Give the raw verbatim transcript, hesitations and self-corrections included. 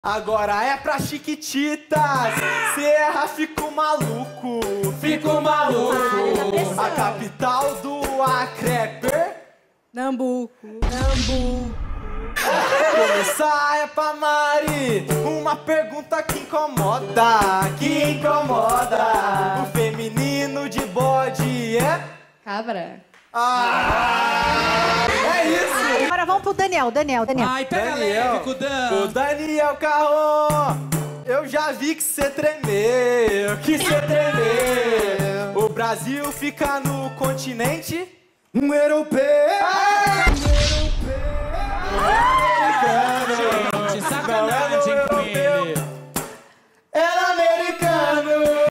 Agora é pra Chiquititas. Se erra, fico maluco. Fico maluco. A capital do Acre é Per... Nambuco. Nambuco. Começar é pra Mari. Uma pergunta que incomoda. Que incomoda. O feminino de bode é... Cabra. Ah, é isso! Agora vamos pro Daniel, Daniel, Daniel. Ai, pega Daniel, leve com o Dan. o Daniel Carron, eu já vi que cê tremeu, que cê tremeu. O Brasil fica no continente um europeu. Ah, um europeu. Gente, sacanagem com ele.